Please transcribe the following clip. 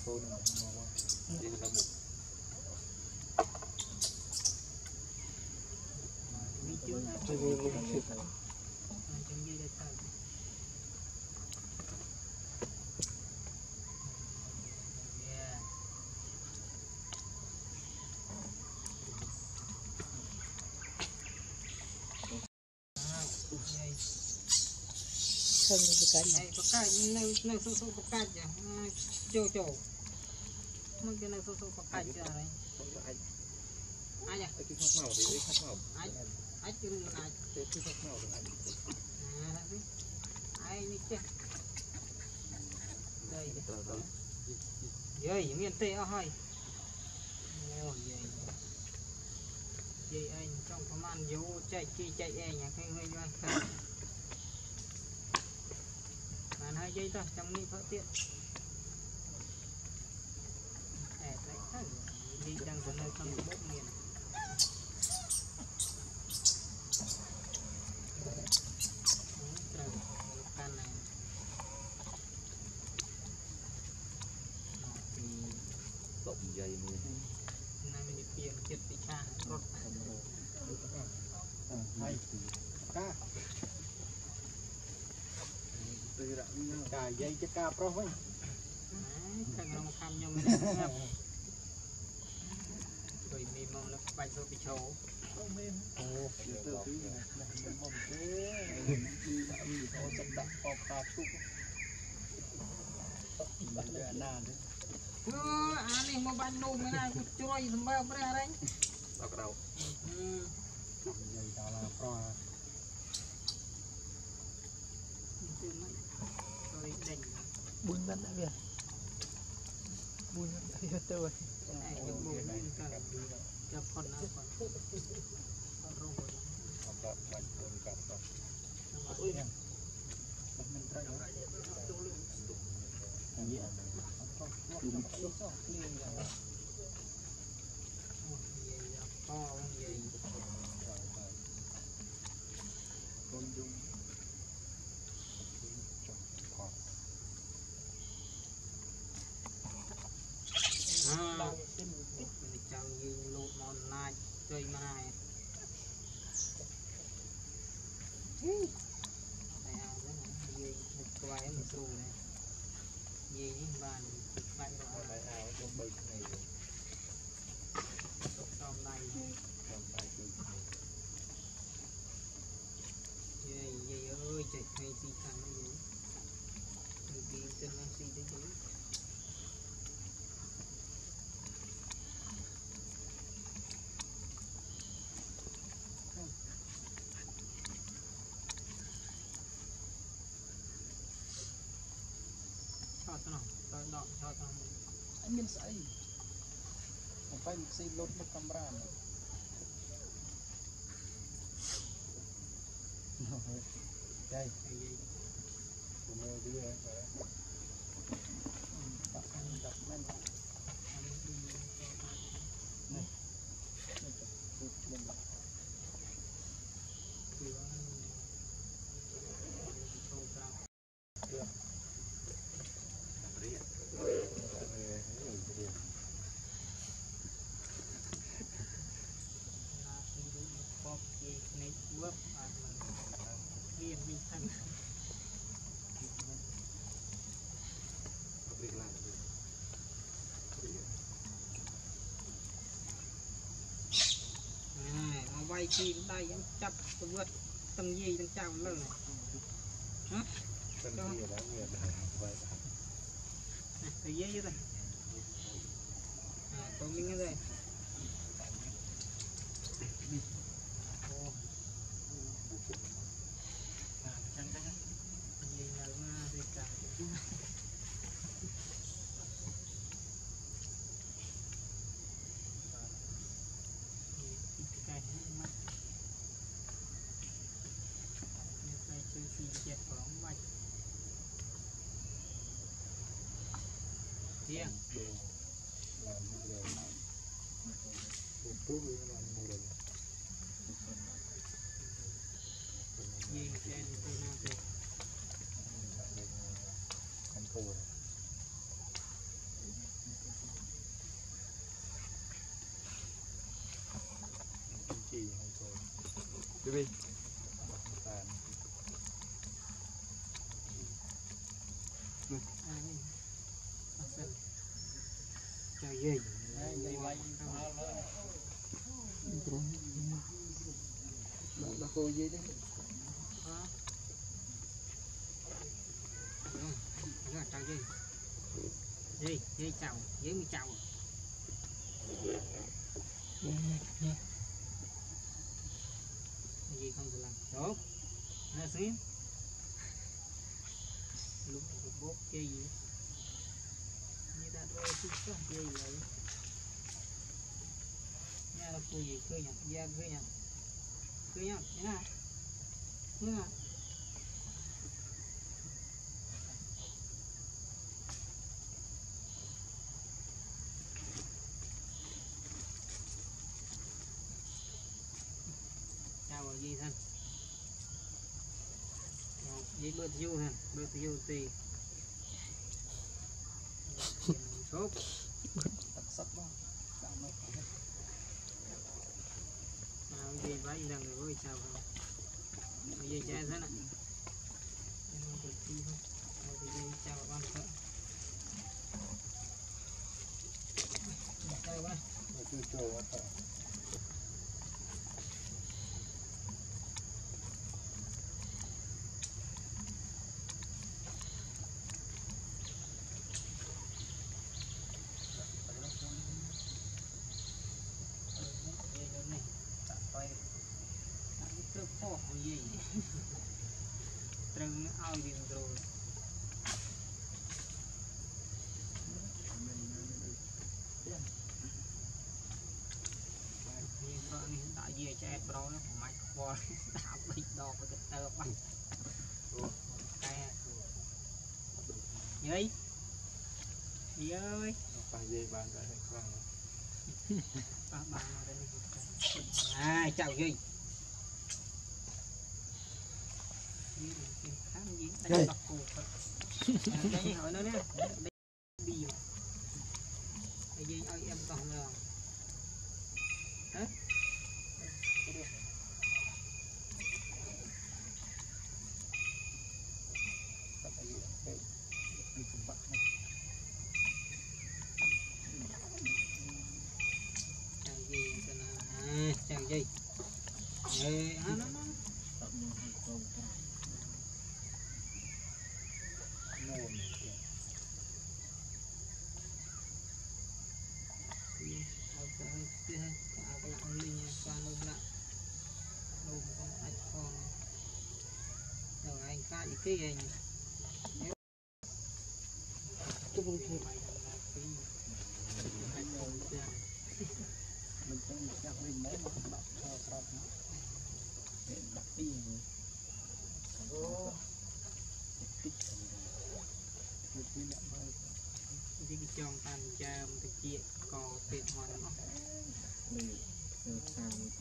Không như cái này nơi số bạc cát châu châu mấy cái nơi số bạc cát cho này ai nhỉ ai chứ ai đi chứ đây miền tây ơi vậy anh trong cái màn vô chạy anh nhá hơi bạn 2 giây thôi trong đi phở tiện đi đang có nơi không bốc miền can này bọng dây này mình tiền chết bị cha rốt hay cá cài dây cho cá pro ấy thằng nó khăm nhau rồi mình mong nó bay rồi bị chấu từ từ mình mong thế đi thôi chậm đặng bọc cà chúc này mà ban nô mới này chui thầm bao ra đấy bọc đầu dây đó là pro buôn bán đã biết tôi cho con nào con rong chẳng gì lụt mòn này chơi mà này gì một quái một xù này gì bàn bạn rồi hôm nay gì ơi chạy hay gì thằng gì đi chân nó gì đấy anh mình sẽ không phải xây lốt một camera này đây đưa đặt lên quay chi đây vẫn chập vượt tầng gì tầng chào lần này hả cái gì vậy có mình cái gì Yeah. Baby. Chào gì đây bay bà cô gì đấy chào gì gì chào với mi chào gì không được làm tốt nó xíu lúc bốc chơi gì như ta đôi chút chút chơi vậy nha là cô gì cười nhỉ da cười nhỉ thế nào thế nào chào gì thân với bớt du ha bớt du tì sốt sắp đó gì vãi đang người với chào không gì chạy thế này chào bạn thợ chào bạn gì trừng ao điện rồi hiện tại gì chạy bro nó mạch qua đạp bịch đỏ với cái tơ bánh cái gì ơi Bạn đây à chào gì đánh bạc cổ cái hỏi nó nè đi cái gì ơi em còn rồi hả chào gì à chào gì nó cái gì mình cũng chắc mình mấy mà đọc cho sắp để đọc đi cái chong tan chàm cái chia cò tiền hoàn nó